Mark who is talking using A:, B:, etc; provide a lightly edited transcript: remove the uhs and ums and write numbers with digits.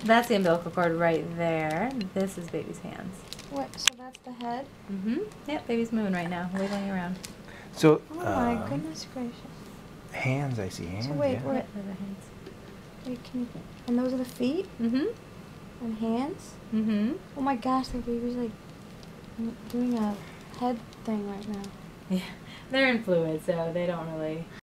A: That's the umbilical cord right there. This is baby's hands.
B: What? So that's the head?
A: Mm-hmm. Yep, baby's moving right now, wiggling around.
C: So,
B: Oh my goodness gracious.
C: hands, I see hands.
B: So wait,
C: yeah.
B: what?
A: Yep, those are hands.
B: Wait, can you, and those are the feet?
A: Mm-hmm.
B: And hands?
A: Mm-hmm.
B: Oh my gosh, the baby's like doing a head thing right now.
A: Yeah, they're in fluid, so they don't really